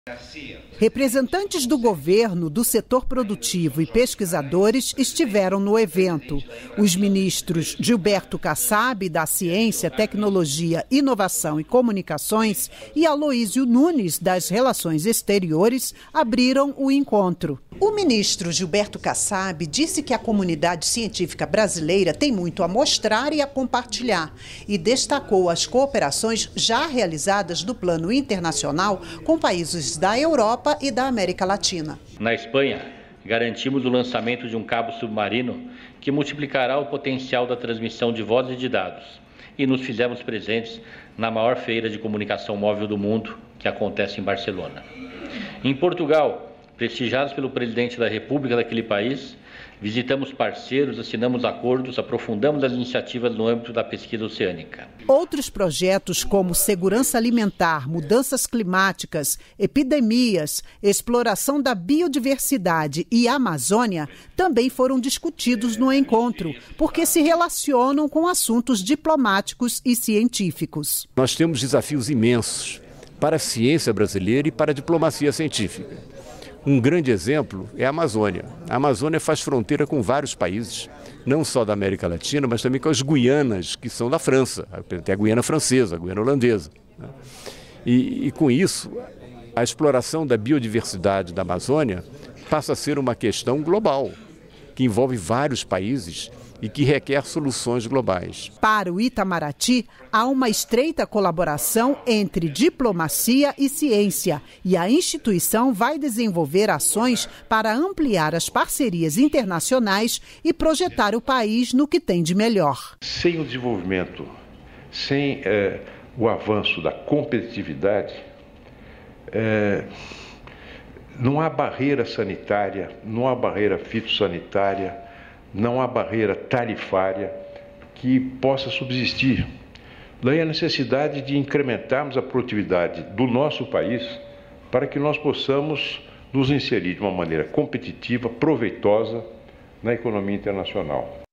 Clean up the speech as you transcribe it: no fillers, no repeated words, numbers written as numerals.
Representantes do governo, do setor produtivo e pesquisadores estiveram no evento. Os ministros Gilberto Kassab, da Ciência, Tecnologia, Inovação e Comunicações, e Aloísio Nunes, das Relações Exteriores, abriram o encontro. O ministro Gilberto Kassab disse que a comunidade científica brasileira tem muito a mostrar e a compartilhar e destacou as cooperações já realizadas do plano internacional com países da Europa e da América Latina. Na Espanha, garantimos o lançamento de um cabo submarino que multiplicará o potencial da transmissão de voz e de dados e nos fizemos presentes na maior feira de comunicação móvel do mundo, que acontece em Barcelona. Em Portugal, prestigiados pelo presidente da República daquele país, visitamos parceiros, assinamos acordos, aprofundamos as iniciativas no âmbito da pesquisa oceânica. Outros projetos como segurança alimentar, mudanças climáticas, epidemias, exploração da biodiversidade e Amazônia também foram discutidos no encontro, porque se relacionam com assuntos diplomáticos e científicos. Nós temos desafios imensos para a ciência brasileira e para a diplomacia científica. Um grande exemplo é a Amazônia. A Amazônia faz fronteira com vários países, não só da América Latina, mas também com as Guianas, que são da França. Tem a Guiana francesa, a Guiana holandesa. E com isso, a exploração da biodiversidade da Amazônia passa a ser uma questão global, que envolve vários países e que requer soluções globais. Para o Itamaraty, há uma estreita colaboração entre diplomacia e ciência, e a instituição vai desenvolver ações para ampliar as parcerias internacionais e projetar o país no que tem de melhor. Sem o desenvolvimento, sem o avanço da competitividade, não há barreira sanitária, não há barreira fitossanitária, não há barreira tarifária que possa subsistir. Daí a necessidade de incrementarmos a produtividade do nosso país para que nós possamos nos inserir de uma maneira competitiva, proveitosa na economia internacional.